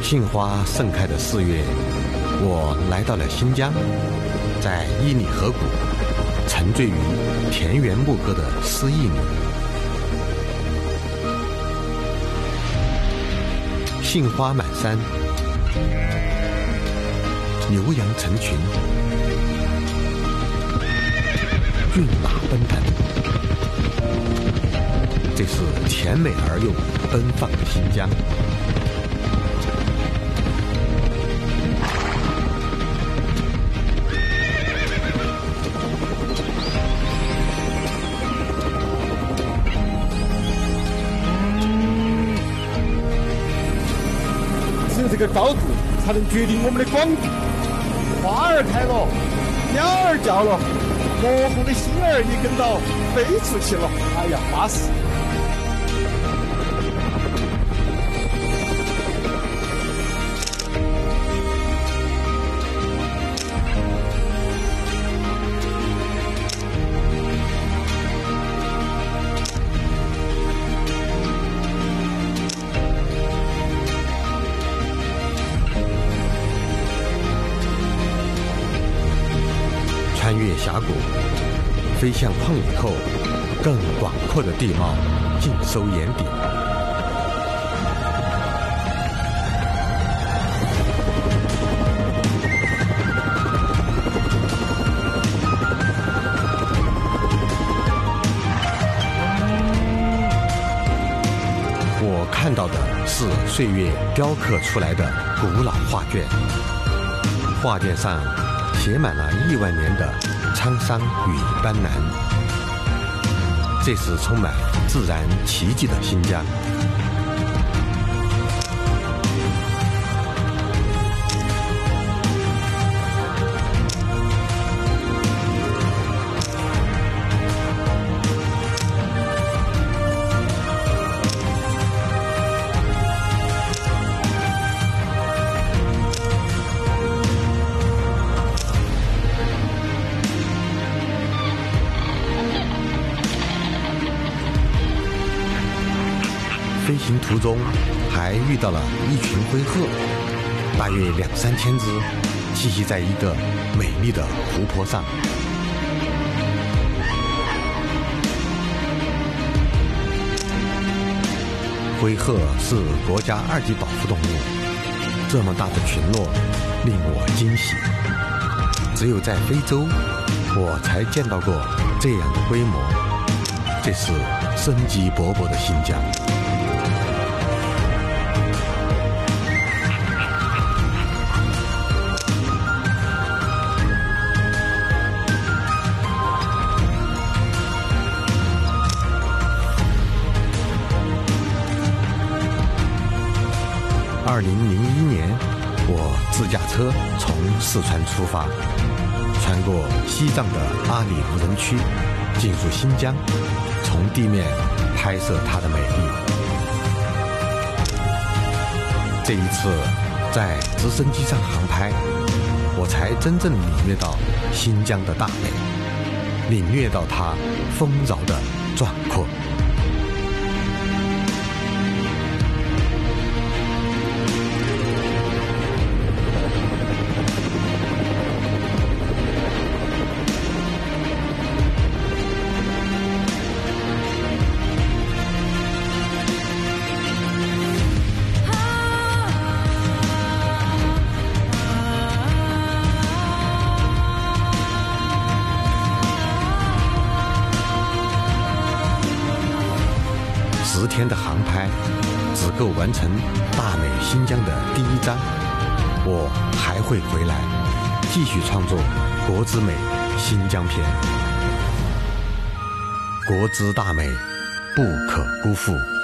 杏花盛开的4月，我来到了新疆，在伊犁河谷，沉醉于田园牧歌的诗意里。杏花满山，牛羊成群，骏马奔腾，这是甜美而又奔放的新疆。 只有这个高度才能决定我们的广度。花儿开了，鸟儿叫了，模糊的心儿也跟到飞出去了。哎呀，巴适！ 穿越峡谷，飞向旷野后，更广阔的地貌尽收眼底。我看到的是岁月雕刻出来的古老画卷，画卷上写满了亿万年的沧桑与斑斓。这是充满自然奇迹的新疆。飞行途中还遇到了一群灰鹤，大约2-3千只，栖息在一个美丽的湖泊上。灰鹤是国家2级保护动物，这么大的群落令我惊喜。只有在非洲，我才见到过这样的规模。这是生机勃勃的新疆。2001年，我自驾车从四川出发，穿过西藏的阿里无人区，进入新疆，从地面拍摄它的美丽。这一次在直升机上航拍，我才真正领略到新疆的大美，领略到它丰饶的壮阔。10天的航拍只够完成大美新疆的第1章，我还会回来继续创作国之美新疆篇。国之大美不可辜负。